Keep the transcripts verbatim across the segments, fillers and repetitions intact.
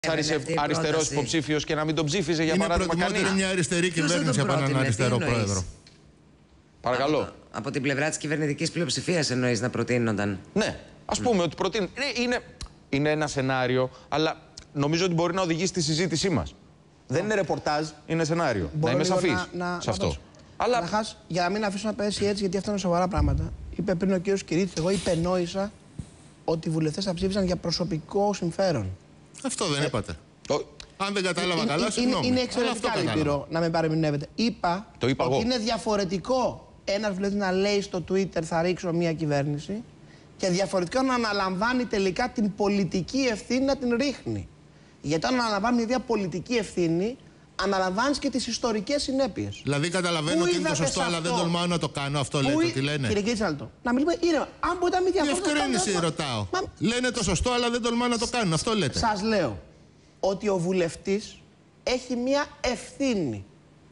αριστερός υποψήφιος και να μην τον ψήφιζε, για είναι παράδειγμα, κανείς. Είναι μια αριστερή κυβέρνηση από έναν αριστερό πρόεδρο. Παρακαλώ. Από, από την πλευρά της κυβερνητικής πλειοψηφίας εννοείς να προτείνονταν? Ναι, ας πούμε mm. ότι προτείνει. Είναι, είναι, είναι ένα σενάριο, αλλά νομίζω ότι μπορεί να οδηγήσει τη συζήτησή μας. Oh. Δεν είναι ρεπορτάζ, είναι σενάριο. Μπορώ να είμαι σαφής να, να, σε αυτό. Αλλά... Καταρχάς, για να μην αφήσω να πέσει έτσι, γιατί αυτά είναι σοβαρά πράγματα. Είπε πριν ο κύριος Κυρίτης, εγώ υπενόησα ότι οι βουλευτές θα ψήφισαν για προσωπικό συμφέρον. Αυτό δεν ε, είπατε. Το... Αν δεν κατάλαβα ε, καλά, ε, συγγνώμη. Είναι εξαιρετικά λυπηρό να με παρεμηνεύετε. Είπα το είπα ότι εγώ. είναι διαφορετικό ένας βουλευτής να λέει στο Twitter θα ρίξω μια κυβέρνηση και διαφορετικό να αναλαμβάνει τελικά την πολιτική ευθύνη να την ρίχνει. Γιατί όταν αναλαμβάνει μια πολιτική ευθύνη, αναλαμβάνει και τις ιστορικές συνέπειες. Δηλαδή, καταλαβαίνω ότι είναι το σωστό, αλλά δεν τολμάω να το κάνω. Αυτό λέτε ότι λένε. Κύριε Κίτσαλτο, να μιλούμε ήρεμα. Αν μπορείτε να μην διαφωνείτε. Διευκρίνηση ρωτάω. Μα... Λένε το σωστό, αλλά δεν τολμάω να το κάνουν. Αυτό λέτε. Σας λέω ότι ο βουλευτής έχει μια ευθύνη.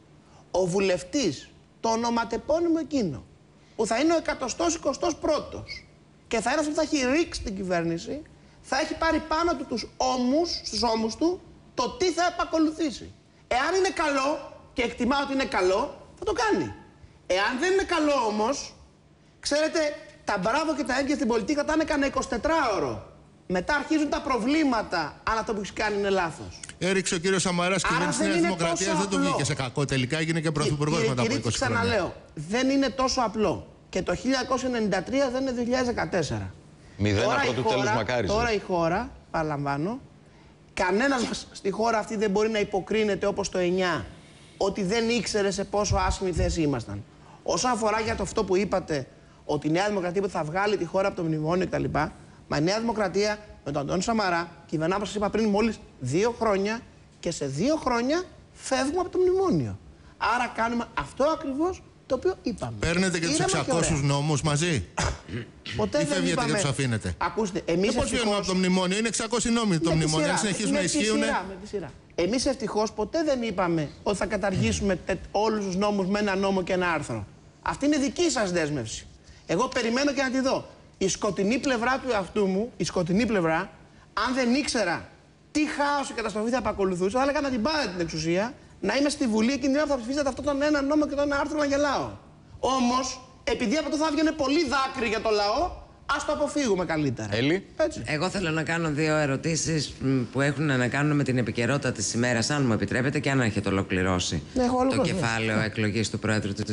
Ο βουλευτής, το ονοματεπώνυμο εκείνο, που θα είναι ο εκατοστός εικοστός πρώτος και θα είναι αυτό που θα έχει ρίξει την κυβέρνηση, θα έχει πάρει πάνω του τους ώμους, στους ώμους του, το τι θα επακολουθήσει. Εάν είναι καλό και εκτιμά ότι είναι καλό, θα το κάνει. Εάν δεν είναι καλό όμως, ξέρετε, τα μπράβο και τα έγκαια στην πολιτική κρατάνε κανένα εικοσιτετράωρο. Μετά αρχίζουν τα προβλήματα, αν αυτό που έχει κάνει είναι λάθος. Έριξε ο κύριος Σαμαράς, κυβέρνηση της Νέας Δημοκρατίας, δεν του βγήκε σε κακό. Τελικά έγινε και πρωθυπουργός μετά από είκοσι χρόνια. Ξαναλέω, δεν είναι τόσο απλό. Και το χίλια εννιακόσια ενενήντα τρία δεν είναι δύο χιλιάδες δεκατέσσερα. Μηδέν από το τέλος μακάριζε. Τώρα η χώρα, παραλαμβάνω, κανένας μας στη χώρα αυτή δεν μπορεί να υποκρίνεται όπως το εννιά ότι δεν ήξερε σε πόσο άσχημη θέση ήμασταν. Όσον αφορά για το αυτό που είπατε, ότι η Νέα Δημοκρατία θα βγάλει τη χώρα από το μνημόνιο κτλ. Μα η Νέα Δημοκρατία με τον Αντώνη Σαμαρά κυβερνά, όπως σας είπα πριν, μόλις δύο χρόνια και σε δύο χρόνια φεύγουμε από το μνημόνιο. Άρα κάνουμε αυτό ακριβώς το οποίο είπαμε. Παίρνετε και τους εξακόσιους νόμους μαζί. Ποτέ ή δεν φεύγετε είπαμε. και τους αφήνετε. Ακούστε, εμείς πώς βγαίνουμε από το μνημόνιο, είναι εξακόσιοι νόμοι το μνημόνιο, αν συνεχίσουν να ισχύουν. Εμείς ευτυχώς ποτέ δεν είπαμε ότι θα καταργήσουμε mm. όλους τους νόμους με ένα νόμο και ένα άρθρο. Αυτή είναι δική σας δέσμευση. Εγώ περιμένω και να τη δω. Η σκοτεινή πλευρά του εαυτού μου, η σκοτεινή πλευρά, αν δεν ήξερα τι χάος και καταστροφή θα επακολουθούσα, θα έλεγα να την πάρετε την εξουσία, να είμαι στη Βουλή εκείνη την ώρα που θα ψηφίσετε αυτό τον ένα νόμο και τον ένα άρθρο να γελάω. Όμως, επειδή από αυτό θα βγαίνει πολύ δάκρυ για το λαό, ας το αποφύγουμε καλύτερα. Έλλη. Έτσι. Εγώ θέλω να κάνω δύο ερωτήσεις που έχουν να κάνουν με την επικαιρότητα της ημέρας, αν μου επιτρέπετε, και αν έχετε ολοκληρώσει ναι, το κεφάλαιο εκλογής του Πρόεδρου του